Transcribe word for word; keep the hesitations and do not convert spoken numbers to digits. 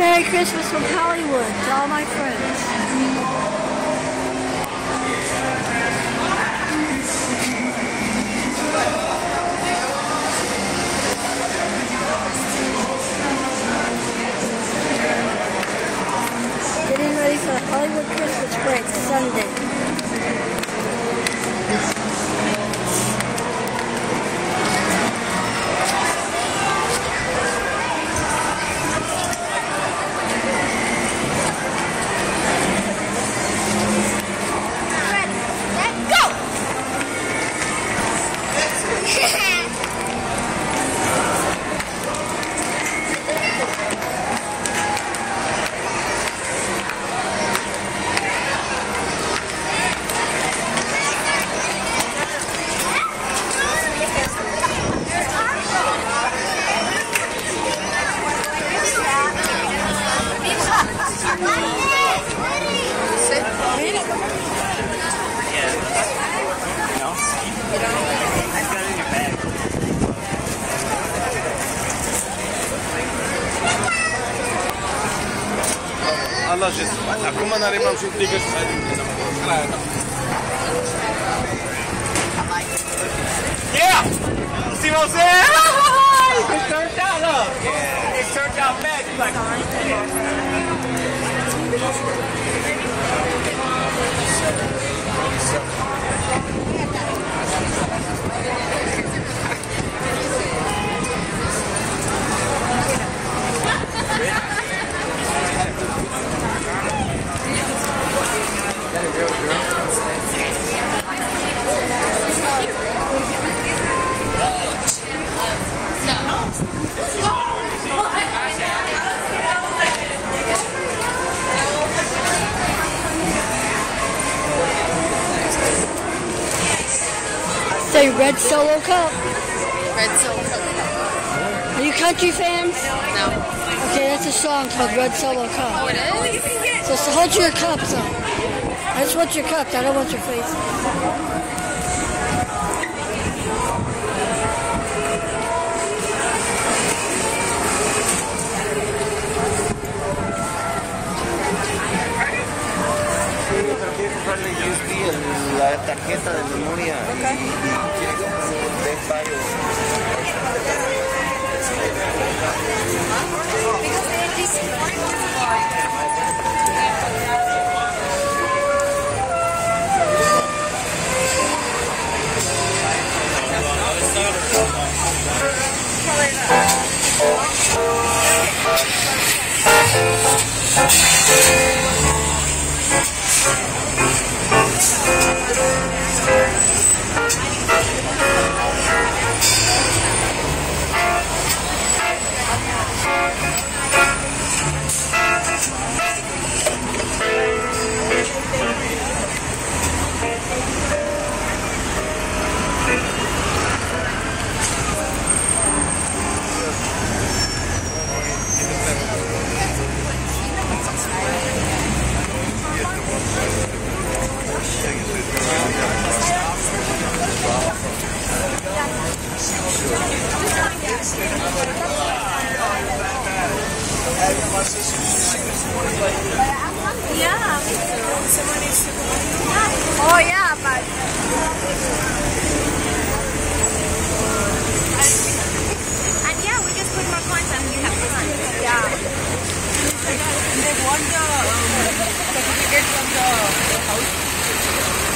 Merry Christmas from Hollywood to all my friends. Getting ready for the Hollywood Christmas break Sunday. Allah just acum n-are și un tigăr să mai Yeah! See what I'm saying? It turned out up. Yeah. It turned out bad. You're like, Say Red Solo Cup. Red Solo Cup. Are you country fans? No. Okay, that's a song called Red Solo Cup. Oh, it is? So, so hold your cups up. I just want your cups. I don't want your face. La tarjeta de memoria. Okay. De varios. Yeah. Oh yeah, but and yeah, we just put more coins and we have fun. Yeah. They won the certificate from the house.